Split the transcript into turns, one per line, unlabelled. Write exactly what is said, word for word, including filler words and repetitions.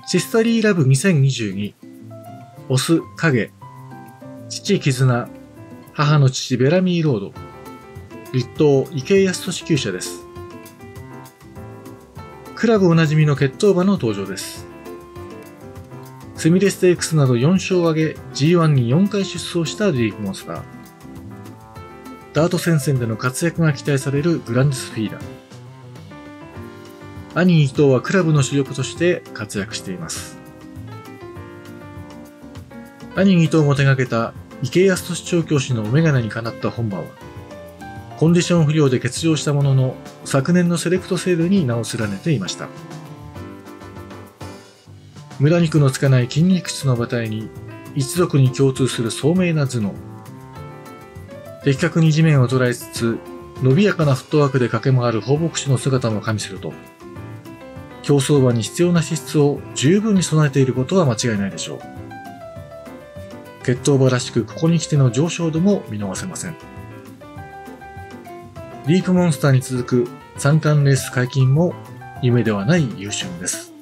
シスタリーラブにせんにじゅうに、オス影、父絆、母の父ベラミーロード、立東池井康俊厩舎です。クラブおなじみの決闘馬の登場です。スミレステークスなどよん勝を挙げ ジーワン によんかい出走したディープモンスター。ダート戦線での活躍が期待されるグランディスフィーダー。兄伊藤はクラブの主力として活躍しています。兄伊藤も手掛けた池井康俊調教師のお眼鏡にかなった本馬は、コンディション不良で欠場したものの、昨年のセレクト制度に名を連ねていました。村肉のつかない筋肉質の馬体に、一族に共通する聡明な頭脳。的確に地面を捉えつつ、伸びやかなフットワークで駆け回る放牧種の姿も加味すると、競走馬に必要な資質を十分に備えていることは間違いないでしょう。決闘馬らしくここに来ての上昇度も見逃せません。ディープモンスターに続く三冠レース解禁も夢ではない優秀です。